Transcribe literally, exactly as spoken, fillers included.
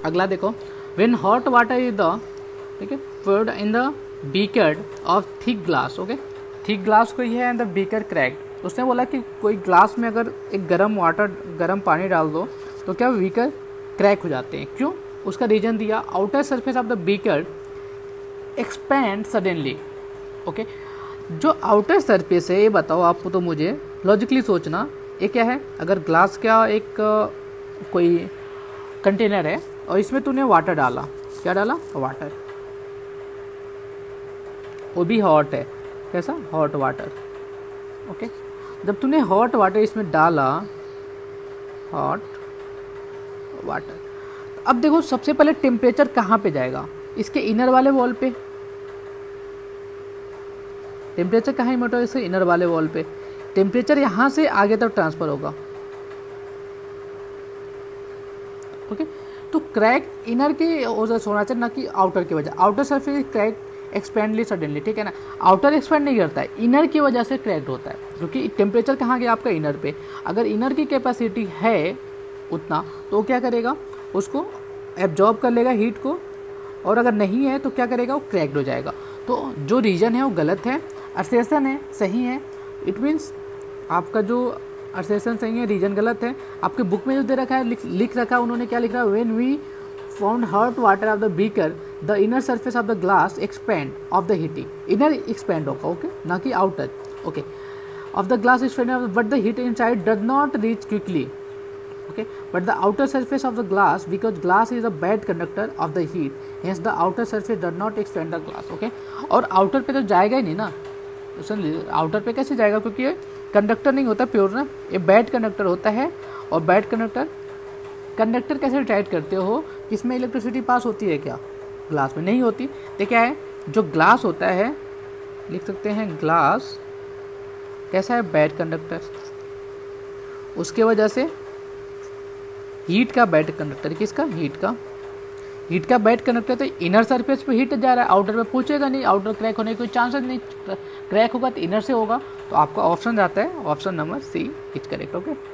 अगला देखो, when hot water is the, ठीक है, poured in the beaker of thick glass, okay, thick glass को ही है एंड द बीकर क्रैक्ड। उसने बोला कि कोई ग्लास में अगर एक गर्म वाटर गर्म पानी डाल दो तो क्या बीकर क्रैक हो जाते हैं, क्यों? उसका रीजन दिया, outer surface of the beaker expand suddenly, okay. जो आउटर सरफेस है ये बताओ आपको, तो मुझे लॉजिकली सोचना, ये क्या है? अगर ग्लास का एक कोई कंटेनर है और इसमें तूने वाटर डाला, क्या डाला? वाटर, वो भी हॉट है, कैसा? Hot water, okay. जब तूने हॉट वाटर इसमें डाला, हॉट वाटर, अब देखो सबसे पहले टेम्परेचर कहाँ पे जाएगा? इसके इनर वाले वॉल पे। टेम्परेचर कहाँ इमिट होगा? इसके इनर वाले वॉल पे। टेम्परेचर यहाँ से आगे तक ट्रांसफर होगा, ओके। तो क्रैक इनर के वजह से होना चाहिए, ना कि आउटर की वजह। Outer surface crack expandly suddenly, ठीक है ना। आउटर एक्सपेंड नहीं करता है, इनर की वजह से क्रैक्ड होता है, क्योंकि टेम्परेचर कहाँ गया आपका? इनर पे। अगर इनर की कैपेसिटी है उतना तो क्या करेगा? उसको एब्जॉर्ब कर लेगा हीट को, और अगर नहीं है तो क्या करेगा? वो क्रैक्ड हो जाएगा। तो जो रीजन है वो गलत है, असर्शन है सही है। इट मीन्स आपका जो असर्शन सही है, रीजन गलत है। आपके बुक में जो दे रखा है, लिख, लिख रखा है उन्होंने, क्या लिख रहा है? When we found hot water of the beaker the inner surface of the glass expand of the heating. Inner expand होगा, ओके, ना कि outer, okay, of the glass expand, but the heat inside does not reach quickly, okay, but the outer surface of the glass, because glass is a bad conductor of the heat, hence the outer surface does not expand the glass, okay। और outer पे तो जाएगा ही नहीं ना, सुन लीजिए, outer पे कैसे जाएगा? क्योंकि ये कंडक्टर नहीं होता प्योर ना, ये बैड कंडक्टर होता है। और बैड कंडक्टर कंडक्टर कैसे डिसाइड करते हो कि इसमें इलेक्ट्रिसिटी पास होती है क्या? ग्लास में नहीं होती। तो क्या है, जो ग्लास होता है, लिख सकते हैं ग्लास कैसा है? Bad conductor. उसके वजह से हीट का बैड कंडक्टर, किसका? हीट का। हीट का बैड कंडक्टर, तो इनर सरफेस पे हीट जा रहा है, आउटर पे पूछेगा नहीं, आउटर क्रैक होने की कोई चांसेस नहीं। क्रैक होगा तो इनर से होगा। तो आपका ऑप्शन जाता है option number C is correct, okay.